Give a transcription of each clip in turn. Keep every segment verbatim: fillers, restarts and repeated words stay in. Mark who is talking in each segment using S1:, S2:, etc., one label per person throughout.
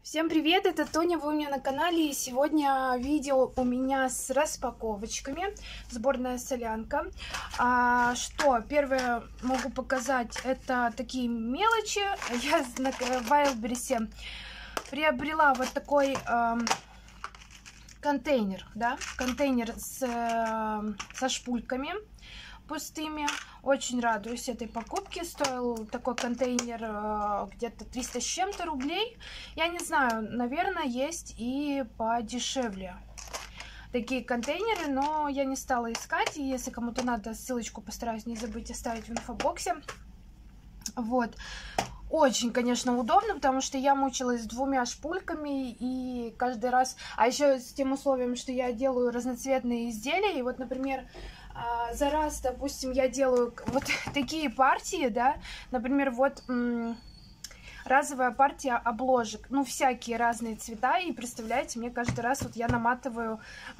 S1: Всем привет, это Тоня, вы у меня на канале, и сегодня видео у меня с распаковочками, сборная солянка. А, что, первое могу показать, это такие мелочи. Я на Wildberries приобрела вот такой э, контейнер, да, контейнер с, э, со шпульками пустыми. Очень радуюсь этой покупке. Стоил такой контейнер э, где-то триста с чем-то рублей. Я не знаю, наверное, есть и подешевле такие контейнеры, но я не стала искать. И если кому-то надо, ссылочку постараюсь не забыть оставить в инфобоксе. Вот. Очень, конечно, удобно, потому что я мучилась с двумя шпульками и каждый раз... А еще с тем условием, что я делаю разноцветные изделия. И вот, например, за раз, допустим, я делаю вот такие партии, да, например, вот разовая партия обложек, ну, всякие разные цвета. И представляете, мне каждый раз вот я наматываю...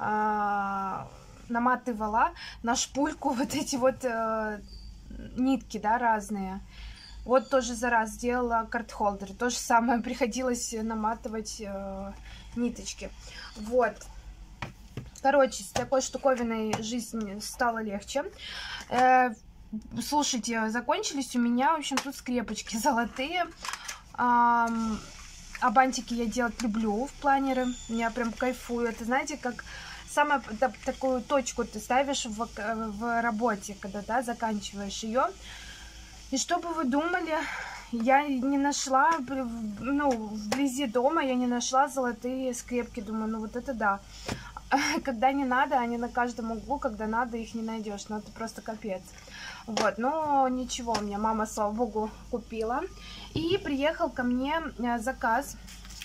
S1: наматывала на шпульку вот эти вот э, нитки, да, разные. Вот тоже за раз сделала карт-холдер. То же самое, приходилось наматывать э, ниточки. Вот. Короче, с такой штуковиной жизнь стала легче. Э, слушайте, закончились у меня, в общем, тут скрепочки золотые. А, а бантики я делать люблю в планеры. Я прям кайфую. Это, знаете, как... Самую такую точку ты ставишь в, в работе, когда, да, заканчиваешь ее. И что бы вы думали, я не нашла, ну, вблизи дома я не нашла золотые скрепки. Думаю, ну вот это да. Когда не надо, они на каждом углу, когда надо, их не найдешь. Ну это просто капец. Вот, но ничего, у меня мама, слава богу, купила. И приехал ко мне заказ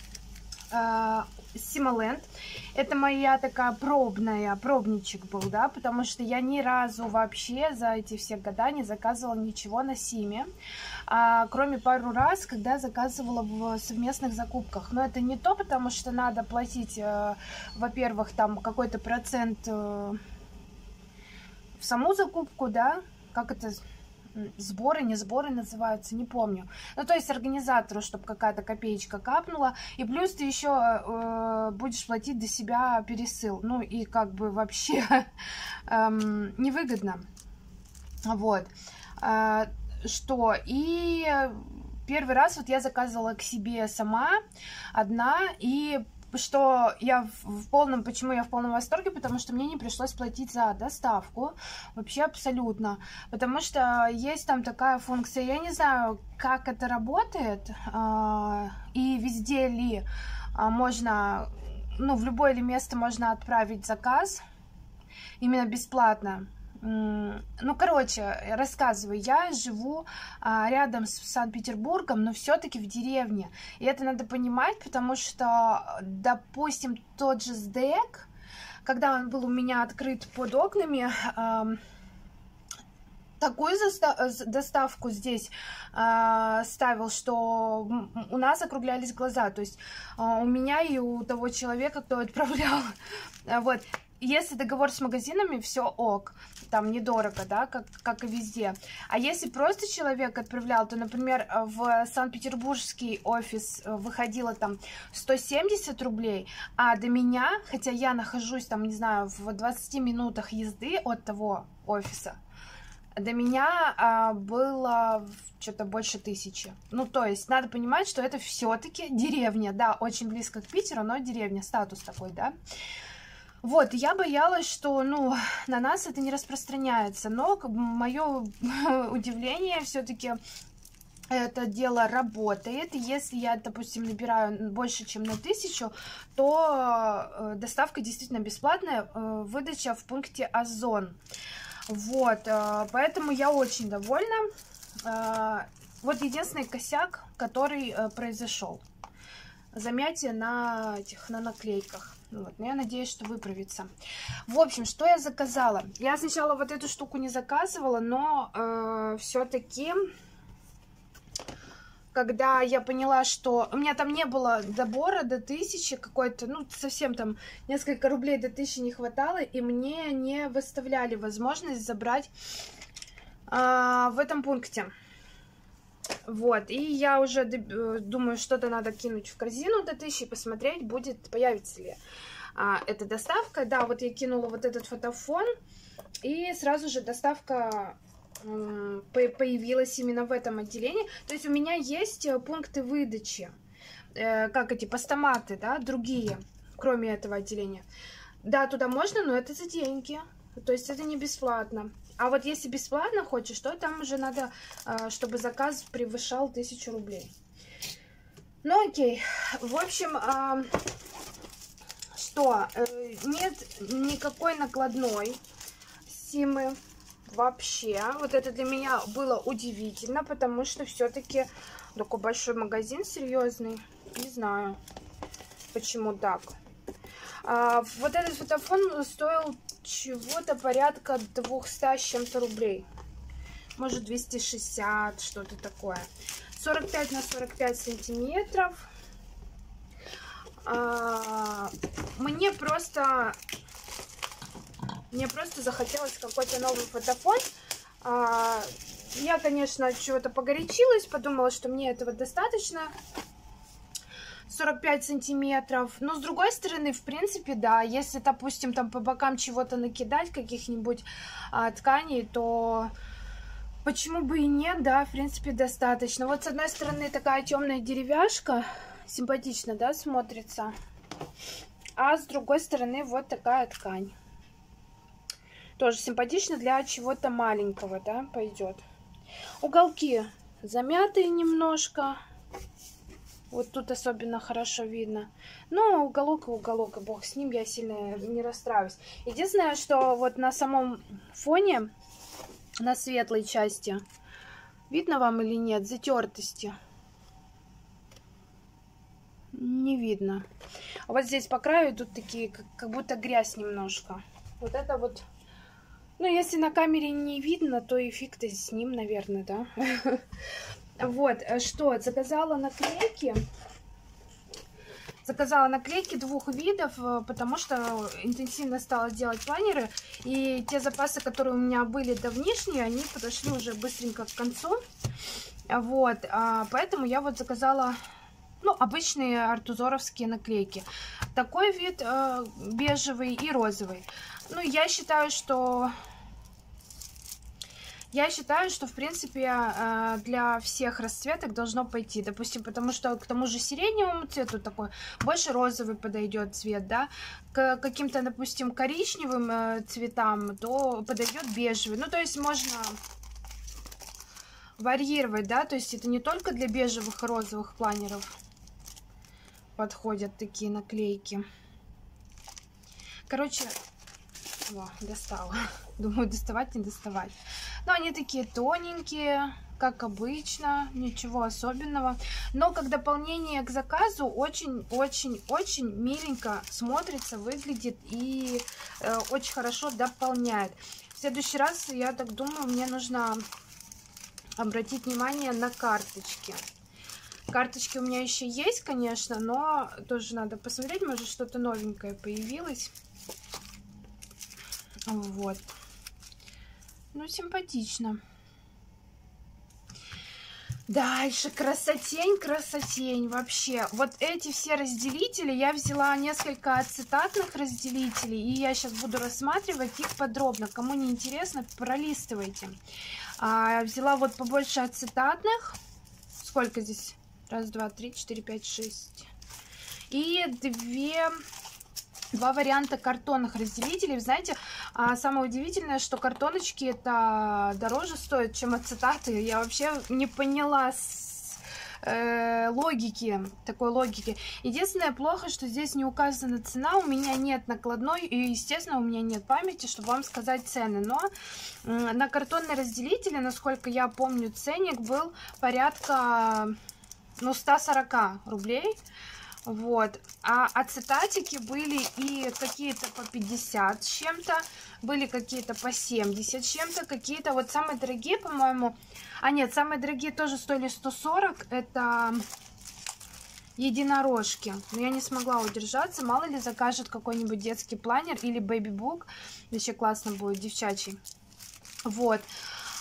S1: Симоленд. Это моя такая пробная, пробничек был, да, потому что я ни разу вообще за эти все года не заказывала ничего на Симе, а, кроме пару раз, когда заказывала в совместных закупках. Но это не то, потому что надо платить, э, во-первых, там какой-то процент э, в саму закупку, да, как это... Сборы, не сборы называются, не помню. Ну, то есть организатору, чтобы какая-то копеечка капнула. И плюс ты еще э, будешь платить до себя пересыл. Ну, и как бы вообще э, невыгодно. Вот. Э, что? И первый раз вот я заказывала к себе сама, одна, и... Что я в полном, почему я в полном восторге, потому что мне не пришлось платить за доставку, вообще абсолютно, потому что есть там такая функция, я не знаю, как это работает, и везде ли можно, ну, в любое ли место можно отправить заказ, именно бесплатно. Ну, короче, рассказываю, я живу а, рядом с Санкт-Петербургом, но все-таки в деревне. И это надо понимать, потому что, допустим, тот же СДЭК, когда он был у меня открыт под окнами, а, такую доставку здесь а, ставил, что у нас округлялись глаза. То есть а, у меня и у того человека, кто отправлял, вот. Если договор с магазинами, все ок, там недорого, да, как, как и везде. А если просто человек отправлял, то, например, в Санкт-Петербургский офис выходило там сто семьдесят рублей, а до меня, хотя я нахожусь там, не знаю, в двадцати минутах езды от того офиса, до меня а, было что-то больше тысячи. Ну, то есть, надо понимать, что это все-таки деревня, да, очень близко к Питеру, но деревня, статус такой, да. Вот, я боялась, что, ну, на нас это не распространяется, но мое удивление, все-таки это дело работает. Если я, допустим, набираю больше, чем на тысячу, то доставка действительно бесплатная, выдача в пункте Озон. Вот, поэтому я очень довольна. Вот единственный косяк, который произошел. Замятие на этих, на наклейках. Вот, но я надеюсь, что выправится. В общем, что я заказала? Я сначала вот эту штуку не заказывала, но э, все-таки, когда я поняла, что у меня там не было добора до тысячи, какой-то, ну, совсем там несколько рублей до тысячи не хватало, и мне не выставляли возможность забрать э, в этом пункте. Вот, и я уже думаю, что-то надо кинуть в корзину до тысячи, посмотреть, будет, появится ли а, эта доставка. Да, вот я кинула вот этот фотофон, и сразу же доставка э, появилась именно в этом отделении. То есть у меня есть пункты выдачи, э, как эти постаматы, да, другие, кроме этого отделения. Да, туда можно, но это за деньги, то есть это не бесплатно. А вот если бесплатно хочешь, то там уже надо, чтобы заказ превышал тысячу рублей. Ну окей, в общем, что, нет никакой накладной симы вообще. Вот это для меня было удивительно, потому что все-таки такой большой магазин серьезный. Не знаю, почему так. Вот этот фотофон стоил чего-то порядка двухсот с чем-то рублей. Может, двести шестьдесят, что-то такое. сорок пять на сорок пять сантиметров. А, мне просто... Мне просто захотелось какой-то новый фотофон. А, я, конечно, чего-то погорячилась. Подумала, что мне этого достаточно. сорок пять сантиметров. Но с другой стороны, в принципе, да, если, допустим, там по бокам чего-то накидать, каких-нибудь а, тканей, то почему бы и нет, да, в принципе, достаточно. Вот с одной стороны такая темная деревяшка, симпатично, да, смотрится. А с другой стороны вот такая ткань. Тоже симпатично для чего-то маленького, да, пойдет. Уголки замятые немножко. Вот тут особенно хорошо видно. Но уголок и уголок, и бог с ним, я сильно не расстраиваюсь. Единственное, что вот на самом фоне, на светлой части, видно вам или нет, затертости? Не видно. А вот здесь по краю тут такие, как, как будто грязь немножко. Вот это вот, ну если на камере не видно, то и фиг ты с ним, наверное, да? Вот, что, заказала наклейки. Заказала наклейки двух видов, потому что интенсивно стала делать планеры. И те запасы, которые у меня были давнишние, они подошли уже быстренько к концу. Вот, поэтому я вот заказала, ну, обычные артузоровские наклейки. Такой вид бежевый и розовый. Ну, я считаю, что... Я считаю, что, в принципе, для всех расцветок должно пойти. Допустим, потому что к тому же сиреневому цвету такой больше розовый подойдет цвет, да. К каким-то, допустим, коричневым цветам, то подойдет бежевый. Ну, то есть можно варьировать, да. То есть это не только для бежевых и розовых планеров подходят такие наклейки. Короче... О, достала. Думаю, доставать, не доставать. Но они такие тоненькие, как обычно, ничего особенного. Но как дополнение к заказу очень-очень-очень миленько смотрится, выглядит и э, очень хорошо дополняет. В следующий раз, я так думаю, мне нужно обратить внимание на карточки. Карточки у меня еще есть, конечно, но тоже надо посмотреть, может что-то новенькое появилось. Вот. Ну, симпатично. Дальше красотень, красотень вообще. Вот эти все разделители, я взяла несколько ацетатных разделителей, и я сейчас буду рассматривать их подробно. Кому не интересно, пролистывайте. А, взяла вот побольше ацетатных. Сколько здесь? Раз, два, три, четыре, пять, шесть. И две... Два варианта картонных разделителей. Вы знаете, самое удивительное, что картоночки это дороже стоят, чем ацетаты. Я вообще не поняла с, э, логики, такой логики. Единственное плохо, что здесь не указана цена, у меня нет накладной и, естественно, у меня нет памяти, чтобы вам сказать цены. Но э, на картонные разделители, насколько я помню, ценник был порядка, ну, ста сорока рублей. Вот, а ацетатики были и какие-то по пятьдесят с чем-то, были какие-то по семьдесят с чем-то, какие-то вот самые дорогие, по-моему, а нет, самые дорогие тоже стоили сто сорок, это единорожки, но я не смогла удержаться, мало ли закажет какой-нибудь детский планер или бэби-бук, еще классно будет, девчачий, вот.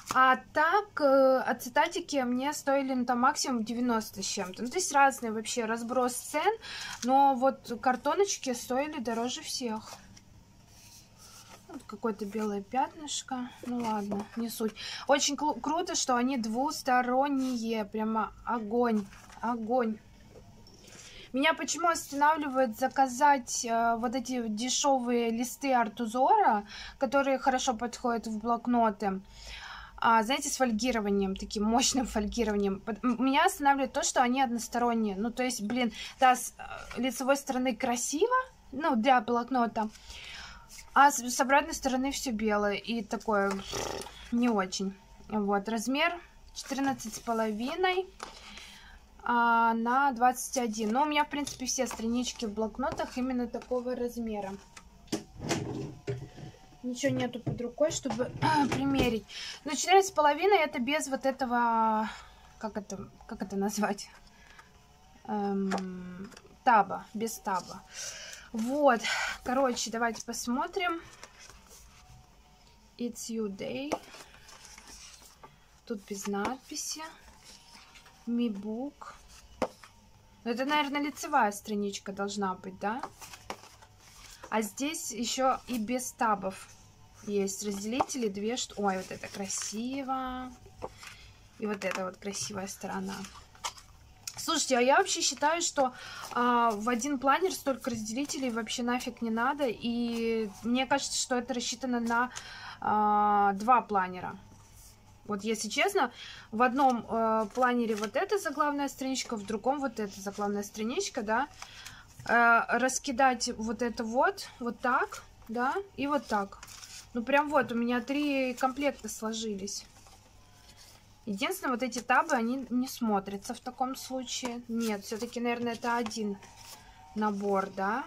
S1: А так, э, ацетатики мне стоили, ну, там, максимум девяносто с чем-то. Ну, то есть разные вообще разброс цен, но вот картоночки стоили дороже всех. Вот какое-то белое пятнышко. Ну ладно, не суть. Очень круто, что они двусторонние. Прямо огонь. Огонь. Меня почему останавливает заказать э, вот эти дешевые листы Артузора, которые хорошо подходят в блокноты. А, знаете, с фольгированием, таким мощным фольгированием. Меня останавливает то, что они односторонние. Ну, то есть, блин, да, с лицевой стороны красиво, ну, для блокнота. А с, с обратной стороны все белое и такое не очень. Вот, размер четырнадцать с половиной а, на двадцать один. Но у меня, в принципе, все странички в блокнотах именно такого размера. Ничего нету под рукой, чтобы примерить. Но четырнадцать с половиной это без вот этого, как это, как это назвать? Эм, таба, без таба. Вот, короче, давайте посмотрим. It's your day. Тут без надписи. Mi book. Это, наверное, лицевая страничка должна быть, да? А здесь еще и без табов есть разделители, две штуки. Ой, вот это красиво. И вот это вот красивая сторона. Слушайте, а я вообще считаю, что а, в один планер столько разделителей вообще нафиг не надо. И мне кажется, что это рассчитано на а, два планера. Вот если честно, в одном а, планере вот эта заглавная страничка, в другом вот эта заглавная страничка, да. А, раскидать вот это вот, вот так, да, и вот так. Ну прям вот, у меня три комплекта сложились. Единственное, вот эти табы, они не смотрятся в таком случае. Нет, все-таки, наверное, это один набор, да?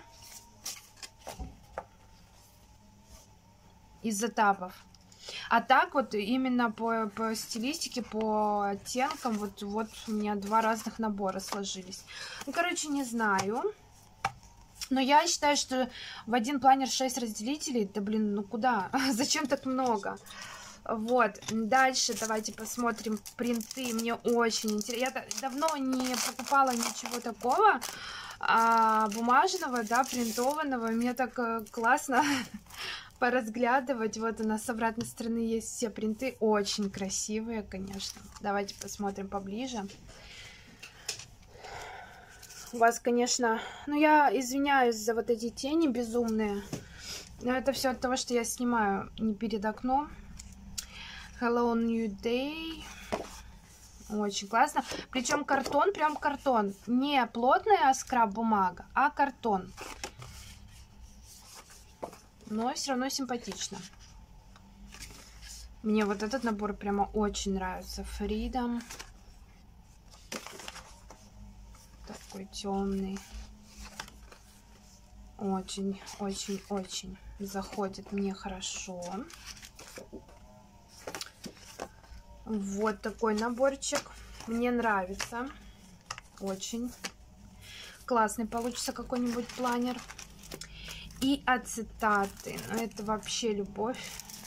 S1: Из-за табов. А так вот именно по, по стилистике, по оттенкам, вот, вот у меня два разных набора сложились. Ну, короче, не знаю. Но я считаю, что в один планер шесть разделителей, да блин, ну куда? Зачем так много? Вот, дальше давайте посмотрим принты. Мне очень интересно. Я давно не покупала ничего такого а, бумажного, да, принтованного. Мне так а, классно поразглядывать. Вот у нас с обратной стороны есть все принты. Очень красивые, конечно. Давайте посмотрим поближе. У вас, конечно... Ну, я извиняюсь за вот эти тени безумные. Но это все от того, что я снимаю не перед окном. Hello New Day. Очень классно. Причем картон, прям картон. Не плотная скраб бумага, а картон. Но все равно симпатично. Мне вот этот набор прямо очень нравится. Freedom. Такой темный. Очень, очень, очень заходит мне хорошо. Вот такой наборчик. Мне нравится. Очень. Классный получится какой-нибудь планер. И ацетаты. Ну, это вообще любовь.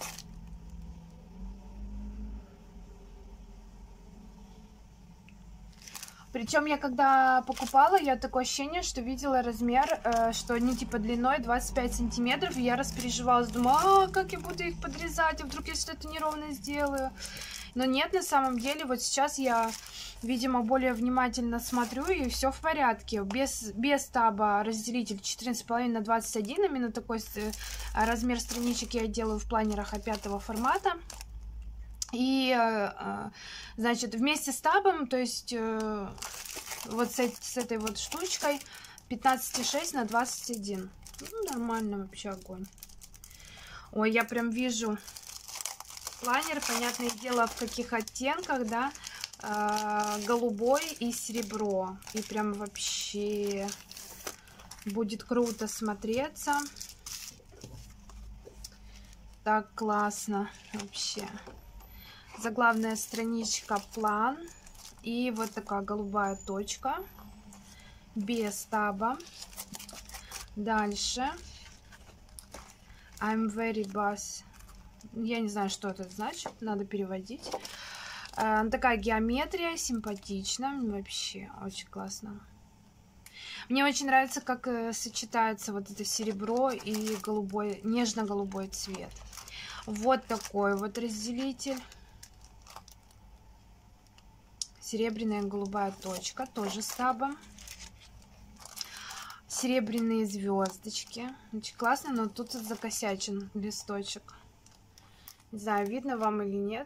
S1: Причем я когда покупала, я такое ощущение, что видела размер, э, что они типа длиной двадцать пять сантиметров. И я распереживалась, думаю, а как я буду их подрезать, а вдруг я что-то неровно сделаю. Но нет, на самом деле, вот сейчас я, видимо, более внимательно смотрю, и все в порядке. Без, без таба разделитель четырнадцать с половиной на двадцать один, именно такой размер страничек я делаю в планерах а пятого формата. И, значит, вместе с табом, то есть вот с, с этой вот штучкой, пятнадцать и шесть на двадцать один. Ну, нормально вообще, огонь. Ой, я прям вижу планер, понятное дело, в каких оттенках, да, э, голубой и серебро. И прям вообще будет круто смотреться. Так классно вообще. Заглавная страничка план. И вот такая голубая точка. Без таба. Дальше. I'm very boss. Я не знаю, что это значит, надо переводить. Э, такая геометрия, симпатично, вообще очень классно. Мне очень нравится, как сочетается вот это серебро и голубой, нежно-голубой цвет. Вот такой вот разделитель. Серебряная голубая точка, тоже с табом. Серебряные звездочки. Очень классно, но тут закосячен листочек. Не знаю, видно вам или нет.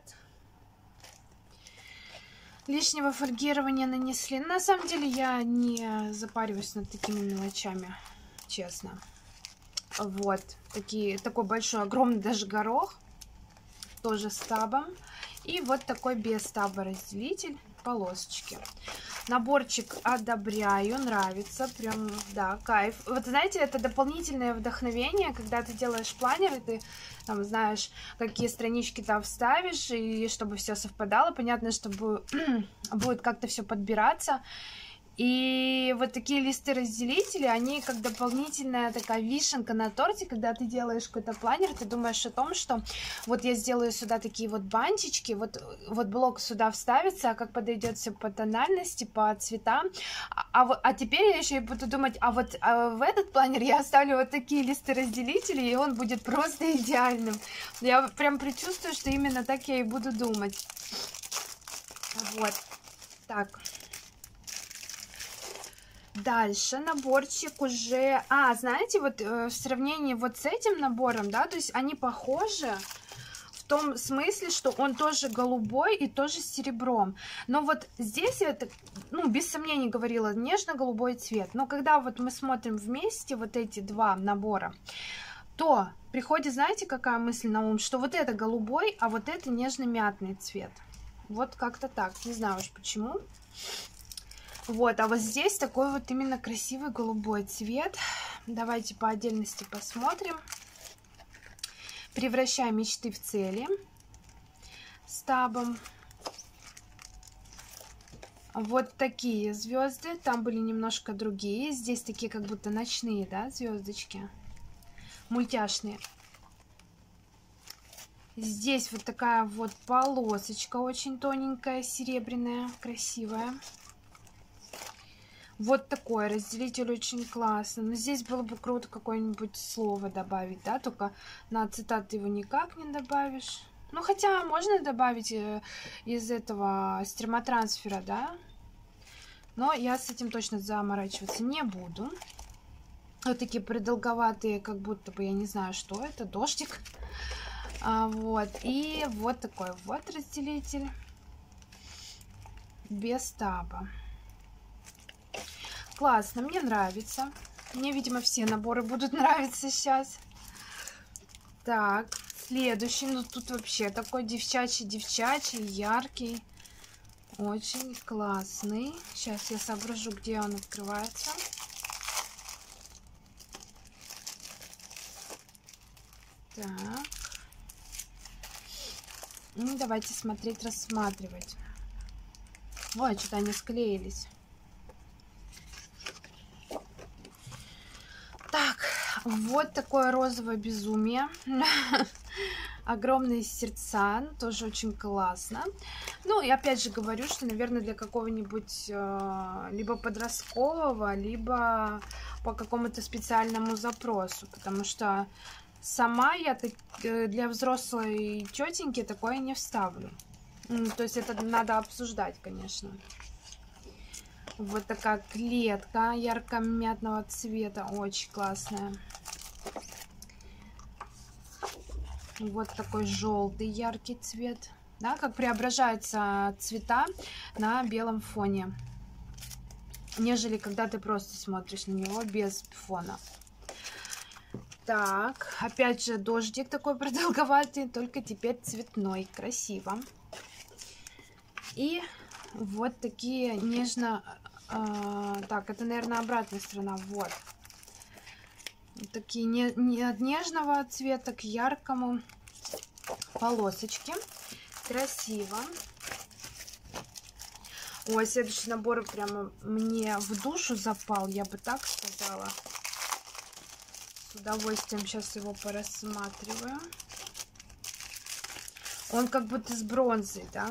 S1: Лишнего фольгирования нанесли. На самом деле я не запариваюсь над такими мелочами, честно. Вот такие, такой большой, огромный даже горох, тоже с табом. И вот такой без таба разделитель, полосочки. Наборчик одобряю, нравится, прям, да, кайф. Вот знаете, это дополнительное вдохновение, когда ты делаешь планер, и ты там знаешь, какие странички там вставишь, и чтобы все совпадало. Понятно, что будет как-то все подбираться. И вот такие листы-разделители, они как дополнительная такая вишенка на торте, когда ты делаешь какой-то планер, ты думаешь о том, что вот я сделаю сюда такие вот бантички, вот, вот блок сюда вставится, а как подойдет все по тональности, по цветам. А, а, а теперь я еще и буду думать, а вот а в этот планер я оставлю вот такие листы-разделители, и он будет просто идеальным. Я прям предчувствую, что именно так я и буду думать. Вот. Так. Дальше наборчик уже... А, знаете, вот э, в сравнении вот с этим набором, да, то есть они похожи в том смысле, что он тоже голубой и тоже с серебром. Но вот здесь это, ну, без сомнений говорила, нежно-голубой цвет. Но когда вот мы смотрим вместе вот эти два набора, то приходит, знаете, какая мысль на ум, что вот это голубой, а вот это нежно-мятный цвет. Вот как-то так, не знаю уж почему. Вот, а вот здесь такой вот именно красивый голубой цвет. Давайте по отдельности посмотрим. Превращай мечты в цели с табом. Вот такие звезды. Там были немножко другие. Здесь такие как будто ночные, да, звездочки. Мультяшные. Здесь вот такая вот полосочка очень тоненькая, серебряная, красивая. Вот такой разделитель очень классно. Но здесь было бы круто какое-нибудь слово добавить, да, только на цитат его никак не добавишь. Ну, хотя можно добавить из этого стермотрансфера, да. Но я с этим точно заморачиваться не буду. Вот такие продолговатые, как будто бы, я не знаю, что это, дождик. А, вот, и вот такой вот разделитель без таба. Классно, мне нравится. Мне, видимо, все наборы будут нравиться сейчас. Так, следующий. Ну, тут вообще такой девчачий-девчачий, яркий. Очень классный. Сейчас я соображу, где он открывается. Так. Ну, давайте смотреть, рассматривать. Ой, что-то они склеились. Так, вот такое розовое безумие. Огромные сердца, тоже очень классно. Ну, и опять же говорю, что, наверное, для какого-нибудь э, либо подросткового, либо по какому-то специальному запросу. Потому что сама я так, для взрослой тетеньки такое не вставлю. То есть это надо обсуждать, конечно. Вот такая клетка ярко-мятного цвета, очень классная. Вот такой желтый яркий цвет, да, как преображаются цвета на белом фоне, нежели когда ты просто смотришь на него без фона. Так, опять же дождик такой продолговатый, только теперь цветной, красиво. И вот такие нежно... Э, так, это, наверное, обратная сторона. Вот. Такие не, не от нежного цвета к яркому полосочки. Красиво. Ой, следующий набор прямо мне в душу запал, я бы так сказала. С удовольствием сейчас его порассматриваю. Он как будто с бронзой, да.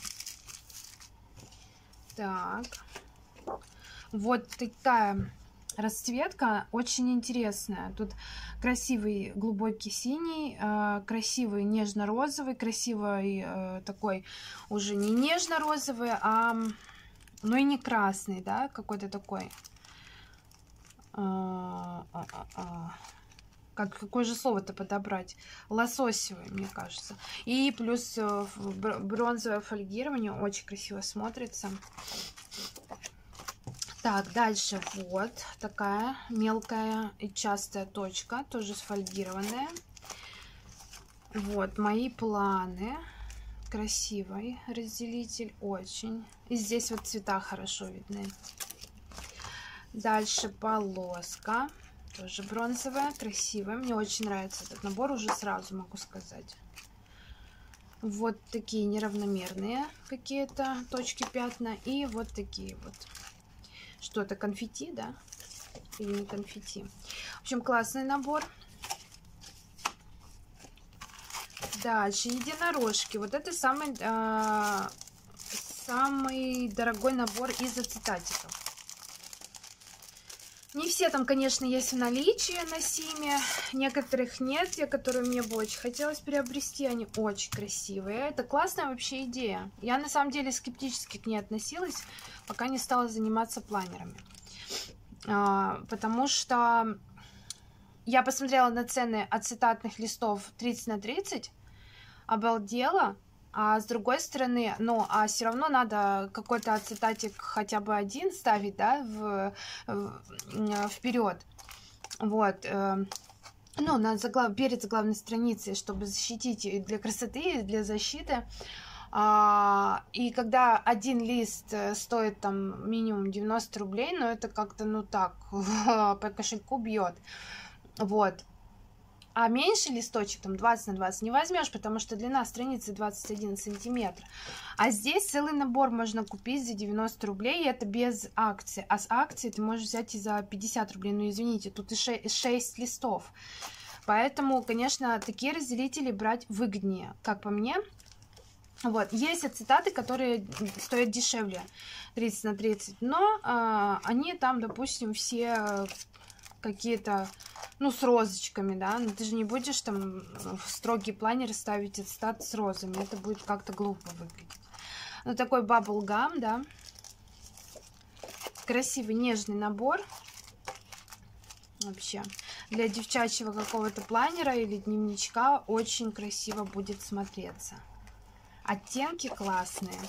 S1: Так. Вот такая расцветка, очень интересная. Тут красивый глубокий синий, э, красивый нежно-розовый, красивый э, такой уже не нежно-розовый, а ну и не красный, да, какой-то такой. А, а, а, а. Как, какое же слово-то подобрать? Лососевый, мне кажется. И плюс бронзовое фольгирование очень красиво смотрится. Так, дальше вот такая мелкая и частая точка, тоже сфольгированная. Вот мои планы. Красивый разделитель, очень. И здесь вот цвета хорошо видны. Дальше полоска. Тоже бронзовая, красивая. Мне очень нравится этот набор, уже сразу могу сказать. Вот такие неравномерные какие-то точки, пятна. И вот такие вот. Что это, конфетти, да? Или не конфетти? В общем, классный набор. Дальше единорожки. Вот это самый, э, самый дорогой набор из ацетатиков. Не все там, конечно, есть в наличии на Симе, некоторых нет, те, которые мне бы очень хотелось приобрести, они очень красивые. Это классная вообще идея. Я на самом деле скептически к ней относилась, пока не стала заниматься планерами. А, потому что я посмотрела на цены ацетатных листов тридцать на тридцать, обалдела. А с другой стороны, ну, а все равно надо какой-то ацетатик хотя бы один ставить, да, в, в, вперед. Вот. Э, ну, на заглав... перед заглавной страницей, чтобы защитить и для красоты, и для защиты. А, и когда один лист стоит там минимум девяносто рублей, ну, это как-то, ну, так, по кошельку бьет. Вот. А меньше листочек, там двадцать на двадцать, не возьмешь, потому что длина страницы двадцать один сантиметр. А здесь целый набор можно купить за девяносто рублей, и это без акции. А с акцией ты можешь взять и за пятьдесят рублей. Ну, извините, тут и шесть листов. Поэтому, конечно, такие разделители брать выгоднее, как по мне. Вот, есть ацетаты, которые стоят дешевле, тридцать на тридцать, но э, они там, допустим, все какие-то, ну, с розочками, да, но ты же не будешь там в строгий планер ставить ацетат с розами, это будет как-то глупо выглядеть. Ну, такой баблгам, да, красивый нежный набор, вообще, для девчачьего какого-то планера или дневничка очень красиво будет смотреться. Оттенки классные.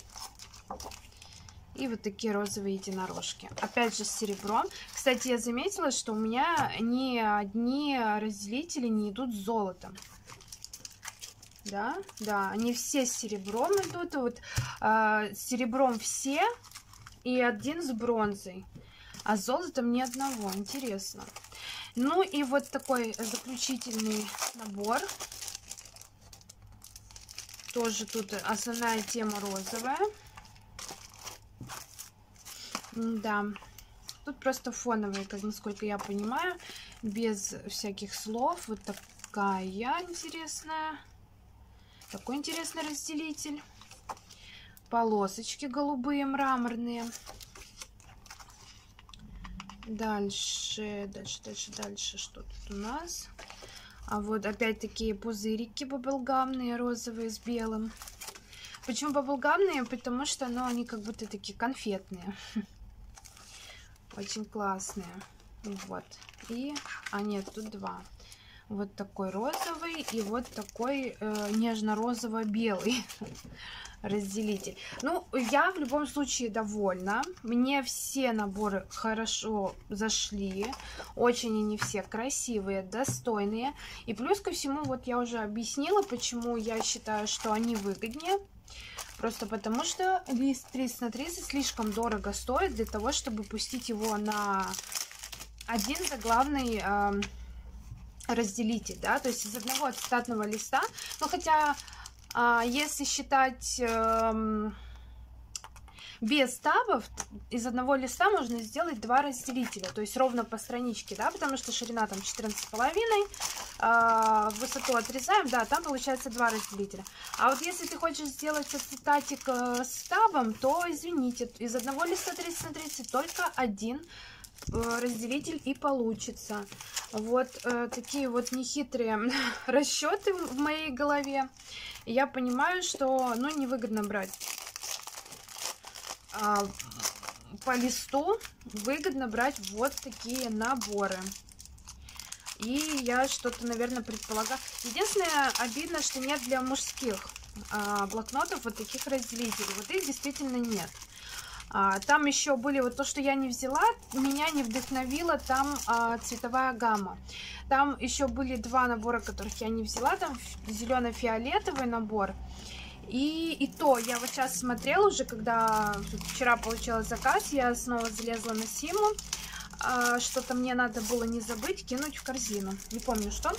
S1: И вот такие розовые единорожки. Опять же с серебром. Кстати, я заметила, что у меня ни одни разделители не идут с золотом. Да, да, они все с серебром идут. Вот э, с серебром все и один с бронзой. А с золотом ни одного. Интересно. Ну и вот такой заключительный набор. Тоже тут основная тема розовая. Да, тут просто фоновые, как насколько я понимаю, без всяких слов. Вот такая интересная, такой интересный разделитель. Полосочки голубые, мраморные. Дальше, дальше, дальше, дальше, что тут у нас? А вот опять такие пузырики баблгамные, розовые с белым. Почему баблгамные? Потому что, ну, они как будто такие конфетные. Очень классные. Вот. И, а нет, тут два. Вот такой розовый и вот такой э, нежно-розово-белый разделитель. Ну, я в любом случае довольна. Мне все наборы хорошо зашли. Очень они все красивые, достойные. И плюс ко всему, вот я уже объяснила, почему я считаю, что они выгоднее. Просто потому что лист тридцать на тридцать слишком дорого стоит для того, чтобы пустить его на один заглавный э, разделитель, да, то есть из одного ацетатного листа. Ну, хотя, э, если считать э, без табов из одного листа можно сделать два разделителя, то есть ровно по страничке, да, потому что ширина там четырнадцать с половиной, э, высоту отрезаем, да, там получается два разделителя. А вот если ты хочешь сделать ацетатик э, с табом, то, извините, из одного листа тридцать на тридцать только один разделитель и получится. Вот э, такие вот нехитрые расчеты в моей голове. И я понимаю, что, ну, невыгодно брать а, по листу, выгодно брать вот такие наборы. И я что-то, наверное, предполагаю. Единственное, обидно, что нет для мужских а, блокнотов вот таких разделителей. Вот их действительно нет. А, там еще были, вот то, что я не взяла, меня не вдохновила там а, цветовая гамма. Там еще были два набора, которых я не взяла. Там зелено-фиолетовый набор. И, и то, я вот сейчас смотрела уже, когда вчера получила заказ, я снова залезла на Симу. А, что-то мне надо было не забыть кинуть в корзину. Не помню, что.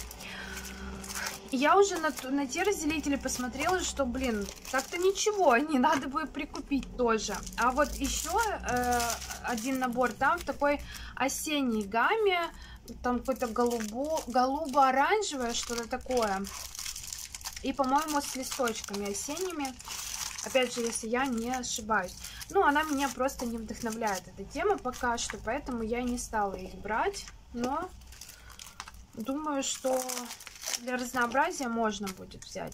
S1: Я уже на, на те разделители посмотрела, что, блин, так-то ничего, не надо бы прикупить тоже. А вот еще э, один набор, там в такой осенней гамме, там какое-то голубо, голубо-оранжевое, что-то такое. И, по-моему, с листочками осенними, опять же, если я не ошибаюсь. Ну, она меня просто не вдохновляет, эта тема пока что, поэтому я не стала их брать. Но думаю, что для разнообразия можно будет взять.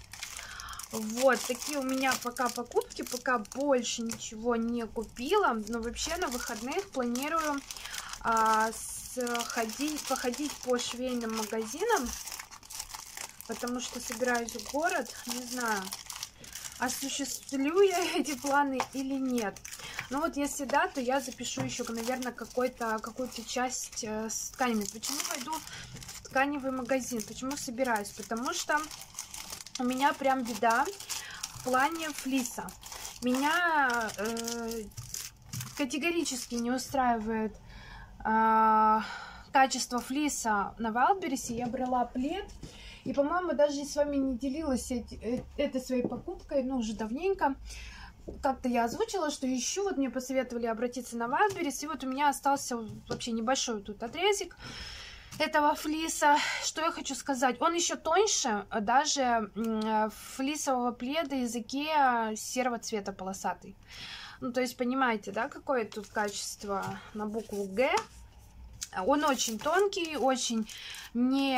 S1: Вот такие у меня пока покупки, пока больше ничего не купила. Но вообще на выходных планирую а, сходить, походить по швейным магазинам, потому что собираюсь в город. Не знаю, осуществлю я эти планы или нет. Ну вот если да, то я запишу еще, наверное, какой-то какую-то часть э, с тканями. Почему пойду в тканевый магазин? Почему собираюсь? Потому что у меня прям беда в плане флиса. Меня э, категорически не устраивает э, качество флиса на Вайлдберрисе. Я брала плед. И, по-моему, даже с вами не делилась эти, этой своей покупкой, ну, уже давненько. Как-то я озвучила, что ищу, вот мне посоветовали обратиться на Wildberries, и вот у меня остался вообще небольшой тут отрезик этого флиса. Что я хочу сказать, он еще тоньше даже флисового пледа из Икеа серого цвета полосатый. Ну, то есть, понимаете, да, какое тут качество на букву Г. Он очень тонкий, очень не...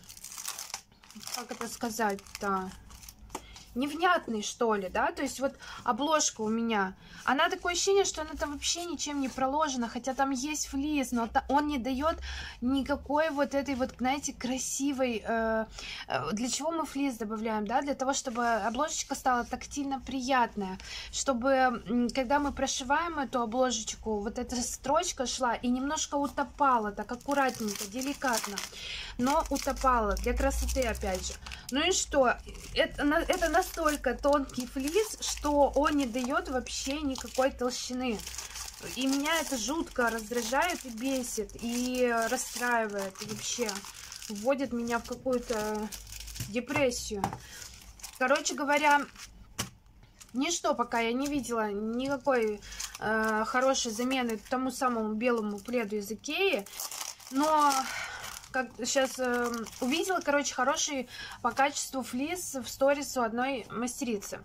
S1: Как это сказать-то? Невнятный, что ли, да, то есть вот обложка у меня, она такое ощущение, что она там вообще ничем не проложена, хотя там есть флис, но он не дает никакой вот этой вот, знаете, красивой, э, для чего мы флис добавляем, да, для того, чтобы обложечка стала тактильно приятная, чтобы, когда мы прошиваем эту обложечку, вот эта строчка шла и немножко утопала, так аккуратненько, деликатно, но утопала, для красоты, опять же. Ну и что, это, это настолько тонкий флис, что он не дает вообще никакой толщины. И меня это жутко раздражает и бесит, и расстраивает, и вообще вводит меня в какую-то депрессию. Короче говоря, ничто пока я не видела никакой э, хорошей замены тому самому белому пледу из Икеи, но... Как сейчас э, увидела, короче, хороший по качеству флис в сторис у одной мастерицы.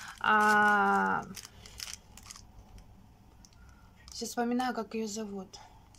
S1: А... Сейчас вспоминаю, как ее зовут.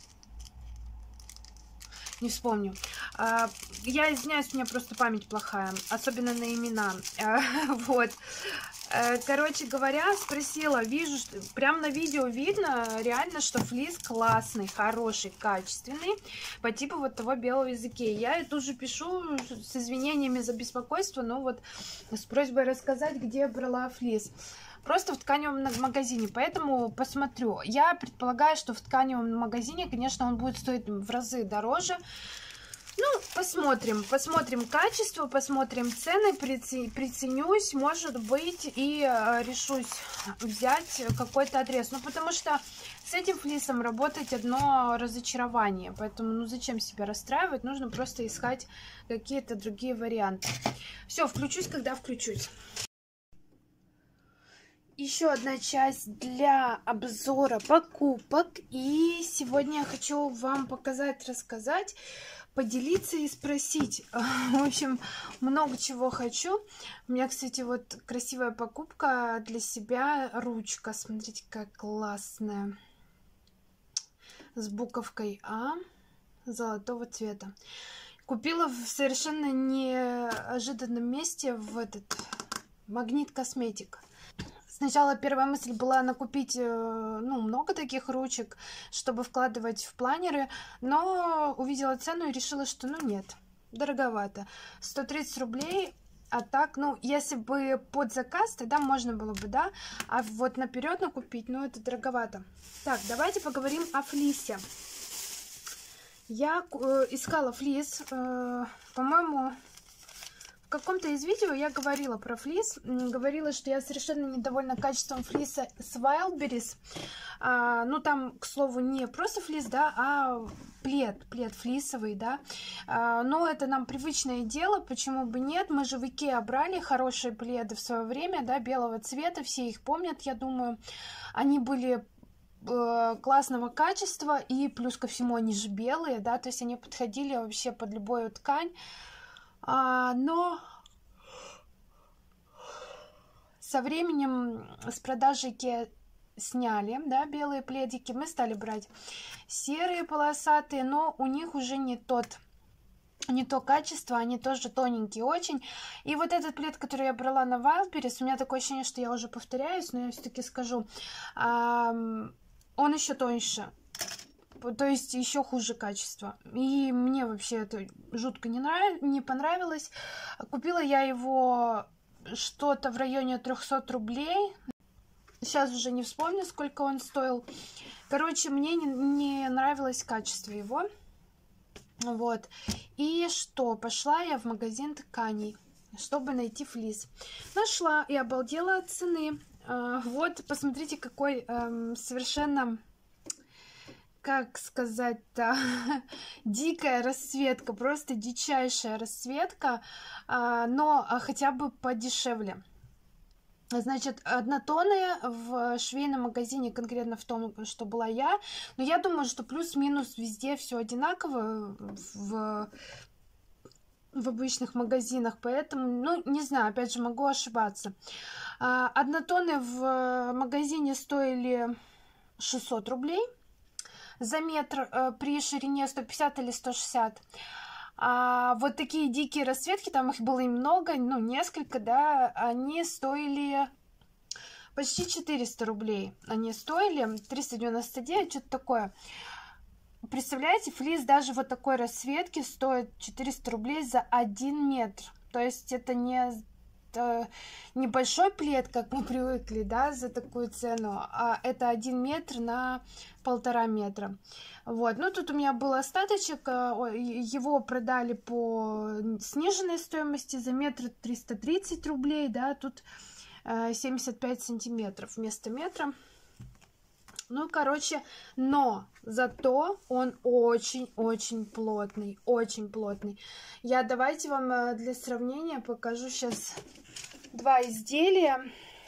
S1: Не вспомню. А, я извиняюсь, у меня просто память плохая, особенно на имена. А, вот. Короче говоря, спросила, вижу, что прям на видео видно реально, что флис классный, хороший, качественный, по типу вот того белого из Икеи. Я тут же пишу с извинениями за беспокойство, но вот с просьбой рассказать, где я брала флис. Просто в тканевом магазине, поэтому посмотрю. Я предполагаю, что в тканевом магазине, конечно, он будет стоить в разы дороже. Ну, посмотрим, посмотрим качество, посмотрим цены, приценюсь, может быть, и э, решусь взять какой-то отрез. Ну, потому что с этим флисом работать одно разочарование, поэтому, ну, зачем себя расстраивать, нужно просто искать какие-то другие варианты. Все, включусь, когда включусь. еще одна часть для обзора покупок. И сегодня я хочу вам показать, рассказать, поделиться и спросить. В общем, много чего хочу. У меня, кстати, вот красивая покупка для себя. Ручка. Смотрите, как классная. С буковкой А золотого цвета. Купила в совершенно неожиданном месте в этот Магнит Косметик. Сначала первая мысль была накупить, ну, много таких ручек, чтобы вкладывать в планеры, но увидела цену и решила, что, ну, нет, дороговато. сто тридцать рублей, а так, ну, если бы под заказ, тогда можно было бы, да, а вот наперед накупить, ну, это дороговато. Так, давайте поговорим о флисе. Я э, искала флис, э, по-моему... В каком-то из видео я говорила про флис, говорила, что я совершенно недовольна качеством флиса с Wildberries. А, ну, там, к слову, не просто флис, да, а плед, плед флисовый, да. А, но это нам привычное дело, почему бы нет. Мы же в Икеа брали хорошие пледы в свое время, да, белого цвета, все их помнят, я думаю. Они были э, классного качества, и плюс ко всему они же белые, да, то есть они подходили вообще под любую ткань. А, но со временем с продажи Икеа сняли, да, белые пледики. Мы стали брать серые полосатые, но у них уже не тот, не то качество, они тоже тоненькие очень. И вот этот плед, который я брала на Wildberries, у меня такое ощущение, что я уже повторяюсь, но я все-таки скажу, а, он еще тоньше. То есть еще хуже качество. И мне вообще это жутко не, нрав... не понравилось. Купила я его что-то в районе трёхсот рублей. Сейчас уже не вспомню, сколько он стоил. Короче, мне не, не нравилось качество его. Вот. И что? Пошла я в магазин тканей, чтобы найти флис. Нашла и обалдела от цены. Вот, посмотрите, какой эм, совершенно... Как сказать-то, дикая расцветка, просто дичайшая расцветка, но хотя бы подешевле. Значит, однотонные в швейном магазине, конкретно в том, что была я, но я думаю, что плюс-минус везде все одинаково в, в обычных магазинах, поэтому, ну, не знаю, опять же, могу ошибаться. Однотонные в магазине стоили шестьсот рублей. За метр э, при ширине сто пятьдесят или сто шестьдесят. А вот такие дикие расцветки, там их было и много, ну, несколько, да, они стоили почти четыреста рублей. Они стоили триста девяносто девять, что-то такое. Представляете, флис даже вот такой расцветки стоит четыреста рублей за один метр. То есть это не... небольшой плед, как мы привыкли, да, за такую цену, а это один метр на полтора метра. Вот, ну тут у меня был остаточек, его продали по сниженной стоимости за метр триста тридцать рублей, да, тут семьдесят пять сантиметров вместо метра. Ну, короче, но зато он очень-очень плотный, очень плотный. Я давайте вам для сравнения покажу сейчас два изделия.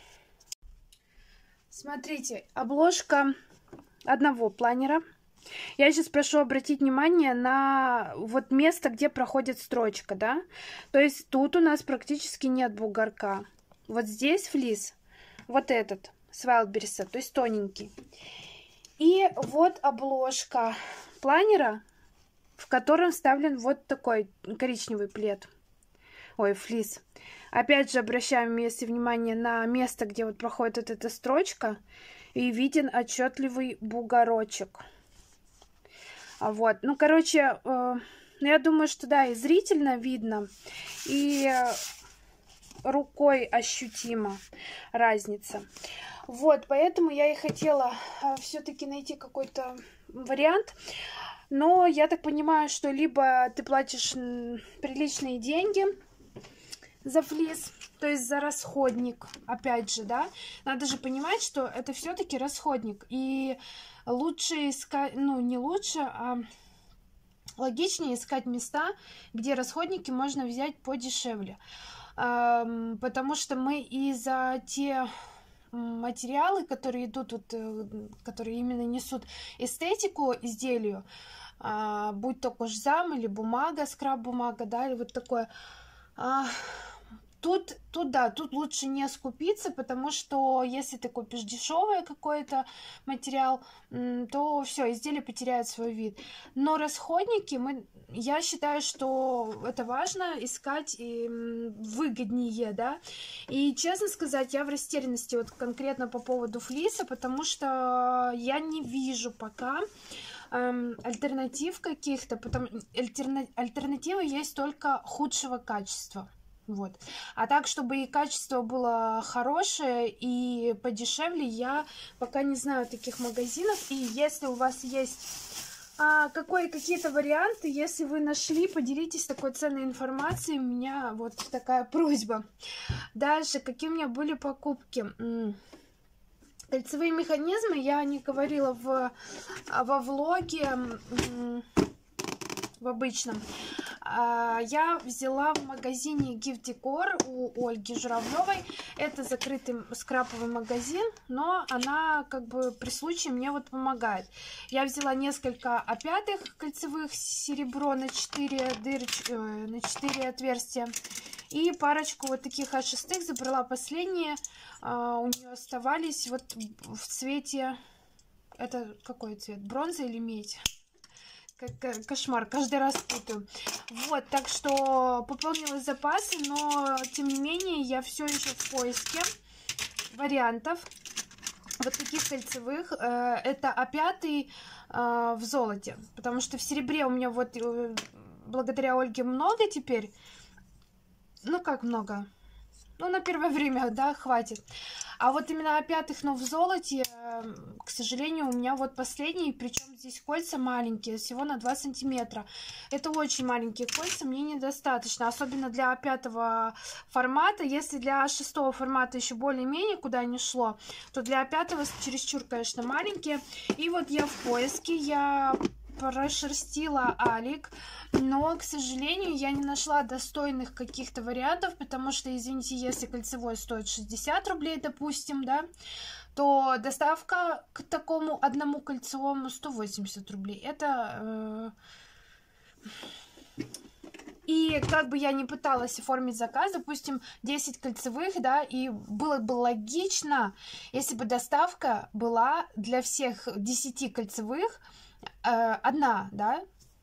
S1: Смотрите, обложка одного планера. Я сейчас прошу обратить внимание на вот место, где проходит строчка, да. То есть тут у нас практически нет бугорка. Вот здесь флис, вот этот. С Wildberries, то есть тоненький. И вот обложка планера, в котором вставлен вот такой коричневый плед. Ой, флис. Опять же обращаем если внимание на место, где вот проходит вот эта строчка, и виден отчетливый бугорочек. Вот, ну, короче, э, я думаю, что да, и зрительно видно, и рукой ощутимо разница. Вот, поэтому я и хотела все-таки найти какой-то вариант. Но я так понимаю, что либо ты платишь приличные деньги за флис, то есть за расходник, опять же, да. Надо же понимать, что это все-таки расходник. И лучше искать, ну, не лучше, а логичнее искать места, где расходники можно взять подешевле. Потому что мы и за те материалы, которые идут, вот, которые именно несут эстетику изделию, а, будь то кожзам или бумага, скраб-бумага, да, или вот такое. А, Тут, тут, да, тут лучше не скупиться, потому что если ты купишь дешевый какой-то материал, то все, изделие потеряет свой вид. Но расходники, мы, я считаю, что это важно искать и выгоднее, да. И, честно сказать, я в растерянности вот конкретно по поводу флиса, потому что я не вижу пока альтернатив каких-то, потому альтерна, альтернатива есть только худшего качества. Вот. А так, чтобы и качество было хорошее, и подешевле, я пока не знаю таких магазинов. И если у вас есть а, какой, какие-то варианты, если вы нашли, поделитесь такой ценной информацией. У меня вот такая просьба. Дальше, какие у меня были покупки? Кольцевые механизмы я не говорила в, во влоге, в обычном. Я взяла в магазине Gift Decor у Ольги Журавлевой. Это закрытый скраповый магазин, но она как бы при случае мне вот помогает. Я взяла несколько опятых кольцевых серебро на четыре дырочки, на четыре отверстия. И парочку вот таких а шестых забрала последние. У нее оставались вот в цвете... Это какой цвет? Бронза или медь? Кошмар, каждый раз путаю. Вот, так что пополнила запасы, но тем не менее я все еще в поиске вариантов вот таких кольцевых. Это а пятый в золоте, потому что в серебре у меня вот благодаря Ольге много теперь. Ну как много? Ну, на первое время, да, хватит. А вот именно а пятых, но в золоте, к сожалению, у меня вот последний, причем здесь кольца маленькие, всего на два сантиметра. Это очень маленькие кольца, мне недостаточно, особенно для а пятого формата. Если для а шестого формата еще более-менее куда не шло, то для а пятого чересчур, конечно, маленькие. И вот я в поиске, я прошерстила Алик, но, к сожалению, я не нашла достойных каких-то вариантов, потому что, извините, если кольцевой стоит шестьдесят рублей, допустим, да, то доставка к такому одному кольцевому сто восемьдесят рублей. Это... Э... И как бы я не пыталась оформить заказ, допустим, десять кольцевых, да, и было бы логично, если бы доставка была для всех десяти кольцевых э, одна, да,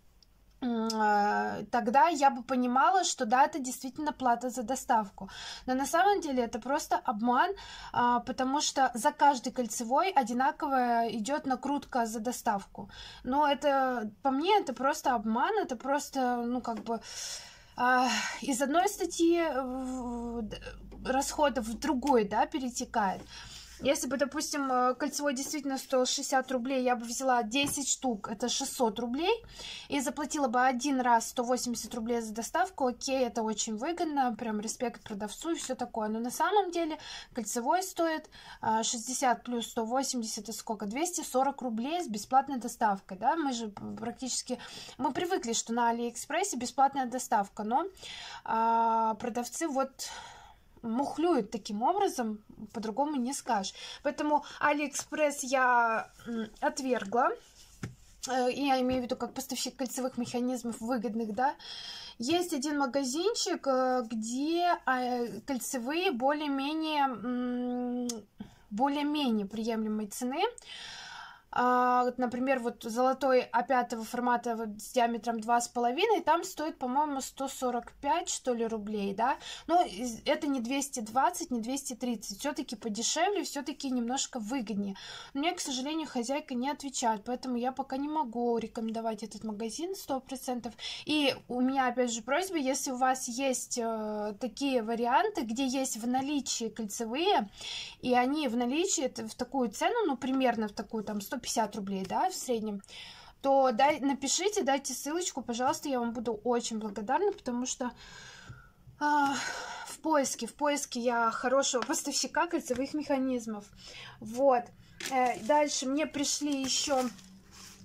S1: тогда я бы понимала, что да, это действительно плата за доставку. Но на самом деле это просто обман, потому что за каждый кольцевой одинаково идет накрутка за доставку. Но это, по мне, это просто обман, это просто, ну, как бы из одной статьи расходов в другой, да, перетекает. Если бы, допустим, кольцевой действительно стоил шестьдесят рублей, я бы взяла десять штук, это шестьсот рублей, и заплатила бы один раз сто восемьдесят рублей за доставку, окей, это очень выгодно, прям респект продавцу и все такое. Но на самом деле кольцевой стоит шестьдесят плюс сто восемьдесят, это сколько? двести сорок рублей с бесплатной доставкой, да, мы же практически, мы привыкли, что на Алиэкспрессе бесплатная доставка, но а, продавцы вот... мухлюют таким образом, по-другому не скажешь. Поэтому Алиэкспресс я отвергла. Я имею в виду как поставщик кольцевых механизмов выгодных, да. Есть один магазинчик, где кольцевые более-менее более-менее приемлемой цены. Uh, например, вот золотой а пятого формата вот с диаметром два с половиной, там стоит, по-моему, сто сорок пять, что ли, рублей, да, но это не двести двадцать, не двести тридцать, все-таки подешевле, все-таки немножко выгоднее. Но мне, к сожалению, хозяйка не отвечает, поэтому я пока не могу рекомендовать этот магазин сто процентов. И у меня, опять же, просьба, если у вас есть э, такие варианты, где есть в наличии кольцевые, и они в наличии, это в такую цену, ну, примерно в такую, там, сто пятьдесят рублей, да, в среднем, то дай, напишите, дайте ссылочку, пожалуйста, я вам буду очень благодарна, потому что э, в поиске, в поиске я хорошего поставщика кольцевых механизмов. Вот. Э, дальше мне пришли еще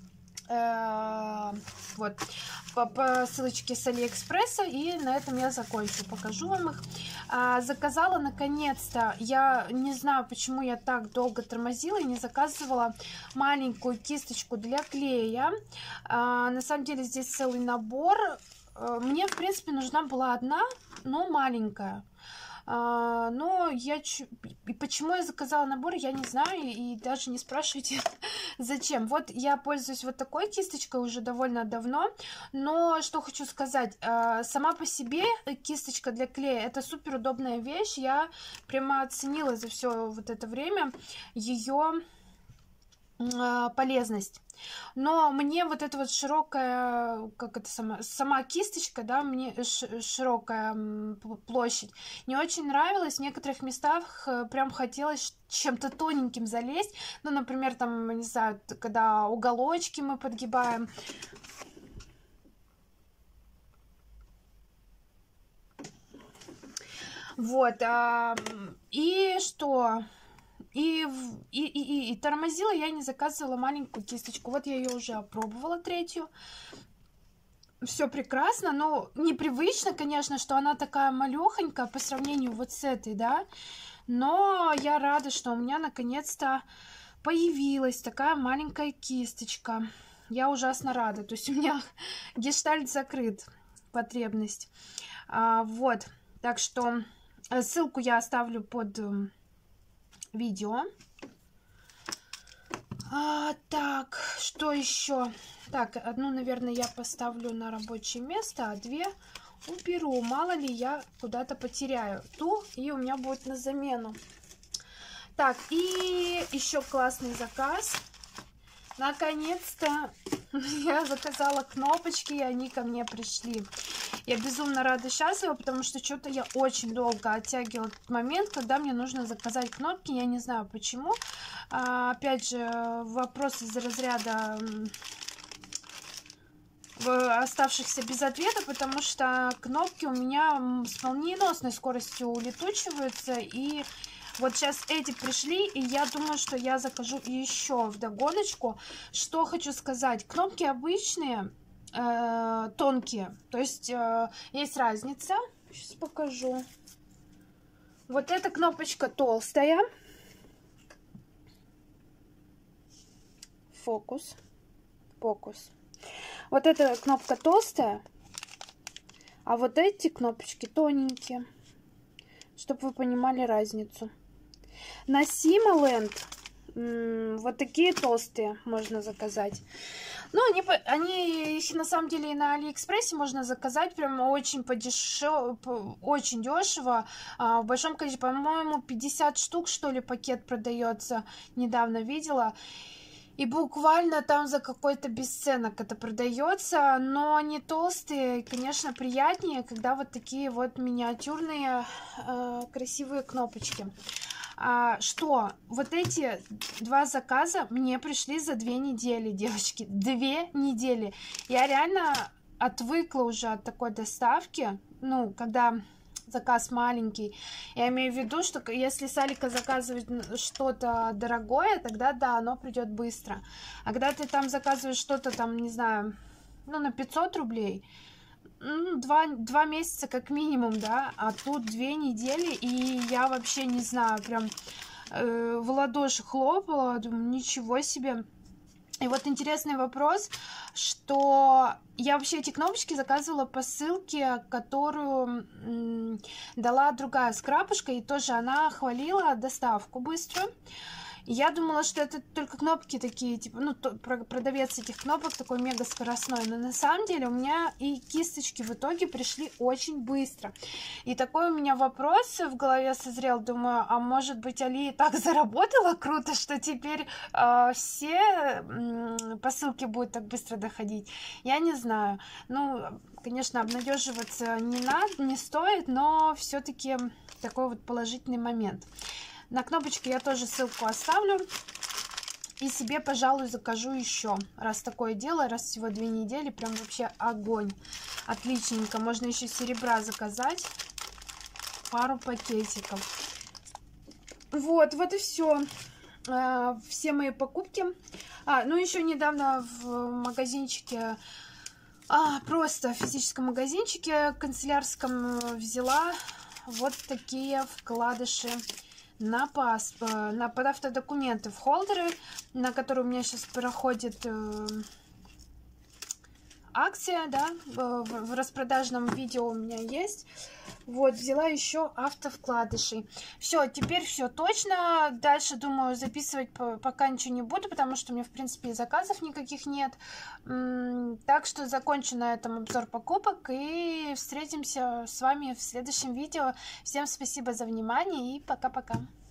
S1: Э, вот по, по ссылочке с Алиэкспресса, и на этом я закончу, покажу вам их. А, заказала наконец-то, я не знаю, почему я так долго тормозила и не заказывала маленькую кисточку для клея. А, на самом деле здесь целый набор. Мне, в принципе, нужна была одна, но маленькая. А, но я... И почему я заказала набор, я не знаю, и, и даже не спрашивайте, зачем. Вот я пользуюсь вот такой кисточкой уже довольно давно, но что хочу сказать, а, сама по себе кисточка для клея — это супер удобная вещь. Я прямо оценила за все вот это время ее а, полезность. Но мне вот эта вот широкая, как это сама, сама кисточка, да, мне широкая площадь не очень нравилась. В некоторых местах прям хотелось чем-то тоненьким залезть. Ну, например, там, не знаю, когда уголочки мы подгибаем. Вот. А, и что... И, и, и, и тормозила я, не заказывала маленькую кисточку. Вот я ее уже опробовала, третью. Все прекрасно, но непривычно, конечно, что она такая малехонькая по сравнению вот с этой, да. Но я рада, что у меня наконец-то появилась такая маленькая кисточка. Я ужасно рада. То есть у меня гештальт закрыт, потребность. А, вот. Так что ссылку я оставлю под... видео. А, так, что еще? Так, одну, наверное, я поставлю на рабочее место, а две уберу. Мало ли я куда-то потеряю ту, и у меня будет на замену. Так, и еще классный заказ. Наконец-то я заказала кнопочки, и они ко мне пришли. Я безумно рада и счастлива, потому что что-то я очень долго оттягивала этот момент, когда мне нужно заказать кнопки. Я не знаю почему. А, опять же, вопрос из разряда оставшихся без ответа, потому что кнопки у меня с молниеносной скоростью улетучиваются. И вот сейчас эти пришли, и я думаю, что я закажу еще вдогоночку. Что хочу сказать. Кнопки обычные, э, тонкие. То есть э, есть разница. Сейчас покажу. Вот эта кнопочка толстая. Фокус. Фокус. Вот эта кнопка толстая. А вот эти кнопочки тоненькие. Чтобы вы понимали разницу. На Симоленд вот такие толстые можно заказать. Ну, они, они их на самом деле и на Алиэкспрессе можно заказать прям очень подешев... очень дешево. А, в большом количестве, по-моему, пятьдесят штук, что ли, пакет продается. Недавно видела. И буквально там за какой-то бесценок это продается. Но они толстые, конечно, приятнее, когда вот такие вот миниатюрные э, красивые кнопочки. А, что вот эти два заказа мне пришли за две недели, девочки. Две недели. Я реально отвыкла уже от такой доставки. Ну, когда заказ маленький. Я имею в виду, что если с Алика заказывать что-то дорогое, тогда да, оно придет быстро. А когда ты там заказываешь что-то там, не знаю, ну, на пятьсот рублей, ну, два, два месяца как минимум, да, а тут две недели, и я вообще не знаю, прям э, в ладоши хлопала, думаю, ничего себе. И вот интересный вопрос, что я вообще эти кнопочки заказывала по ссылке, которую м, дала другая скрабушка, и тоже она хвалила доставку быструю. Я думала, что это только кнопки такие, типа, ну, то, продавец этих кнопок такой мега скоростной. Но на самом деле у меня и кисточки в итоге пришли очень быстро. И такой у меня вопрос в голове созрел. Думаю, а может быть, Али так заработала круто, что теперь э, все э, посылки будут так быстро доходить? Я не знаю. Ну, конечно, обнадеживаться не надо, не стоит, но все-таки такой вот положительный момент. На кнопочке я тоже ссылку оставлю. И себе, пожалуй, закажу еще. Раз такое дело, раз всего две недели, прям вообще огонь. Отличненько. Можно еще серебра заказать. Пару пакетиков. Вот, вот и все. э, все мои покупки. А, ну, еще недавно в магазинчике, а, просто в физическом магазинчике канцелярском взяла вот такие вкладыши на паспорт, на под автодокументы, в холдеры, на которые у меня сейчас проходит э, акция, да, в, в распродажном видео у меня есть. Вот, взяла еще автовкладышей. Все, теперь все точно. Дальше, думаю, записывать пока ничего не буду, потому что у меня, в принципе, заказов никаких нет. Так что закончу на этом обзор покупок и встретимся с вами в следующем видео. Всем спасибо за внимание и пока-пока.